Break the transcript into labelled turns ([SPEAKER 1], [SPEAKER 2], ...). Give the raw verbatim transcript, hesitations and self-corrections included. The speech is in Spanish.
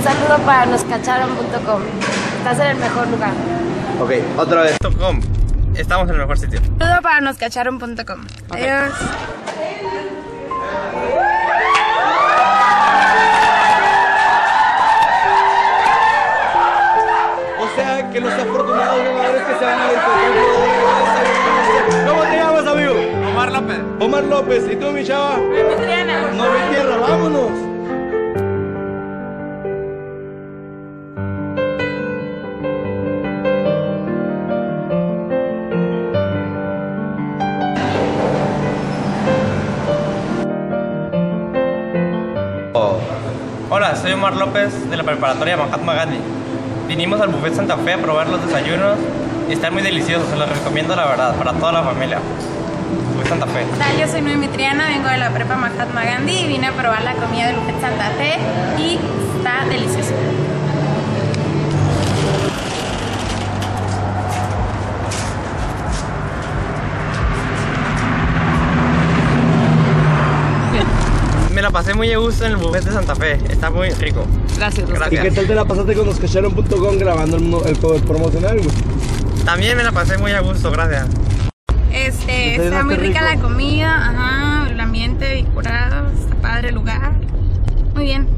[SPEAKER 1] saludo para noscacharon punto com. Estás en el mejor lugar.
[SPEAKER 2] Ok, otra vez.
[SPEAKER 3] .com. Estamos en el mejor sitio.
[SPEAKER 1] Un saludo para noscacharon punto com.
[SPEAKER 3] Okay.
[SPEAKER 1] Adiós.
[SPEAKER 2] O sea que los afortunados ganadores que se van a ir con el... ¿Cómo te llamas, amigo?
[SPEAKER 3] Omar López.
[SPEAKER 2] Omar López. ¿Y tú, mi chava?
[SPEAKER 1] Mi Triana.
[SPEAKER 2] No, mi tierra, vámonos.
[SPEAKER 3] Hola, soy Omar López de la preparatoria Mahatma Gandhi. Vinimos al Buffet Santa Fe a probar los desayunos y están muy deliciosos, se los recomiendo la verdad, para toda la familia. Buffet Santa Fe.
[SPEAKER 1] Hola, yo soy Noemi Triana, vengo de la prepa Mahatma Gandhi y vine a probar la comida del Buffet Santa Fe y está delicioso.
[SPEAKER 3] Me la pasé muy a gusto en el Buffet de Santa Fe, está muy rico.
[SPEAKER 1] Gracias,
[SPEAKER 3] Gracias.
[SPEAKER 2] ¿Y qué tal te la pasaste con noscacharon punto com grabando el, el cover promocional, güey?
[SPEAKER 3] También me la pasé muy a gusto, gracias.
[SPEAKER 1] Este, está muy rica la comida, ajá, el ambiente curado, está padre el lugar. Muy bien.